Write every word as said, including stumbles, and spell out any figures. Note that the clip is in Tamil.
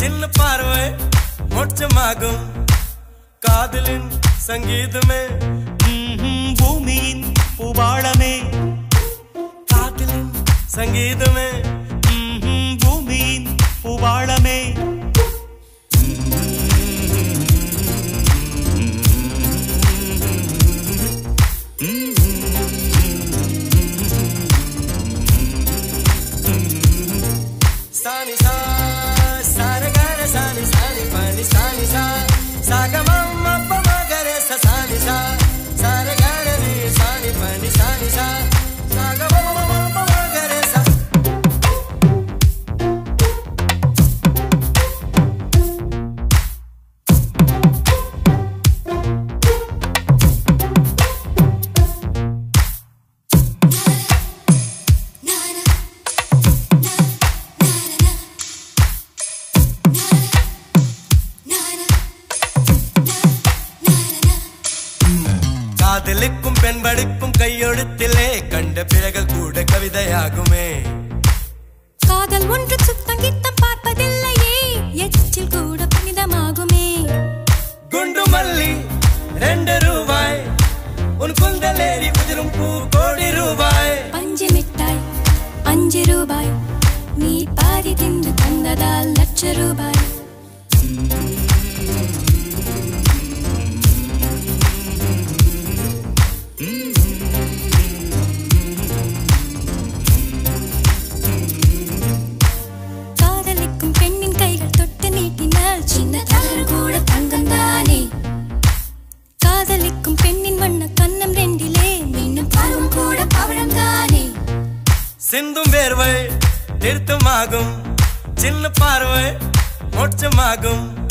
சின்ன பார்வை மோட்சமாகும் காதலின் சங்கீதமே பூமியின் பூபாளமே காதலின் சங்கீதமே பூமியின் பூபாளமே Sani sa, sa re ga re sani sani pa ni sani sa, sa ga ma ma pa ma ga re sa sani sa, sa re ga re ni sani pa ni sani sa, sa ga ma ma ma pa ma ga re sa. காதலுக்கும் பெண் படிப்பும் கையெழுத்திலே கண்ட பிறகு கூட கவிதையாகுமே காதல் ஒன்று சுத்தம் கித்தம் பார்ப்பதில்லையே எச்சில் கூட புனிதமாகுமே குண்டு மல்லி ரெண்டு ரூபாய் உன் குந்தலேறி உதிரும் பூ கோடி ரூபாய் பஞ்சு மிட்டாய் அஞ்சு ரூபாய் நீ பாதி தின்று தந்ததால் லட்ச ரூபாய் காதலிக்கும் பெண்ணின் வண்ண கண்ணம் ரெண்டிலே மீண்டும் பருவம் கூட பவழம் தானே சிந்தும் வேர்வை நிறுத்தமாகும் சின்ன பார்வை மோட்சமாகும்